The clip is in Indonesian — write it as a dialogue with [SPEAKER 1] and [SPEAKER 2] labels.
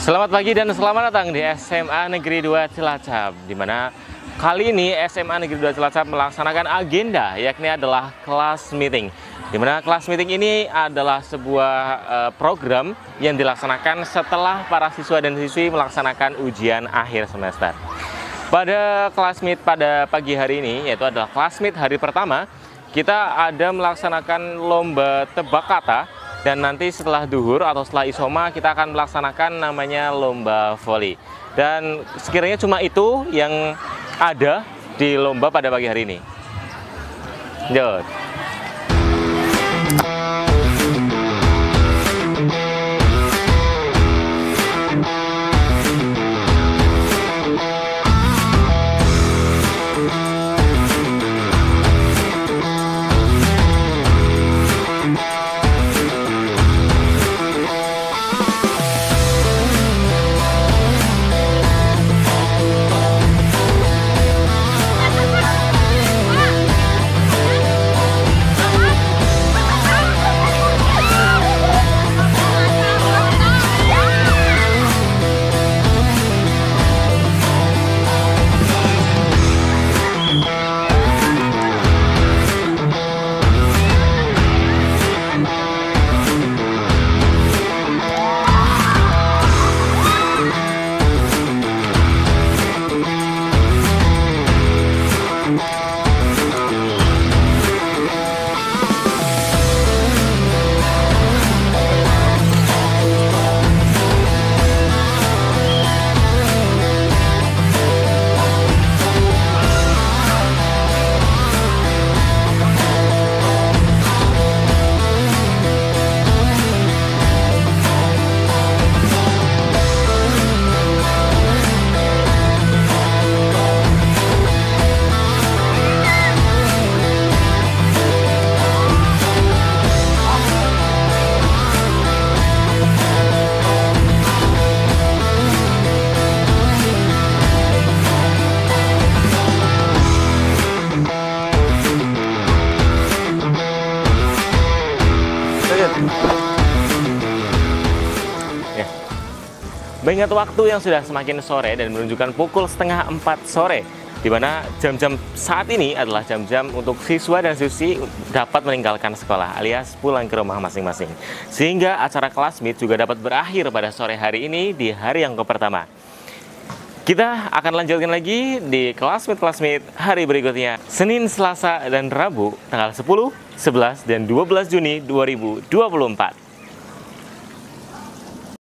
[SPEAKER 1] Selamat pagi dan selamat datang di SMA Negeri 2 Cilacap, di mana kali ini SMA Negeri 2 Cilacap melaksanakan agenda, yakni adalah class meeting. Di mana class meeting ini adalah sebuah program yang dilaksanakan setelah para siswa dan siswi melaksanakan ujian akhir semester. Pada class meet pada pagi hari ini, yaitu adalah class meet hari pertama, kita ada melaksanakan lomba tebak kata. Dan nanti setelah duhur atau setelah isoma kita akan melaksanakan namanya lomba voli. Dan sekiranya cuma itu yang ada di lomba pada pagi hari ini. Lanjut. Mengingat waktu yang sudah semakin sore dan menunjukkan pukul setengah 4 sore, di mana jam-jam saat ini adalah jam-jam untuk siswa dan siswi dapat meninggalkan sekolah alias pulang ke rumah masing-masing. Sehingga acara kelas meet juga dapat berakhir pada sore hari ini di hari yang pertama. Kita akan lanjutkan lagi di kelas meet hari berikutnya, Senin, Selasa, dan Rabu, tanggal 10, 11, dan 12 Juni 2024.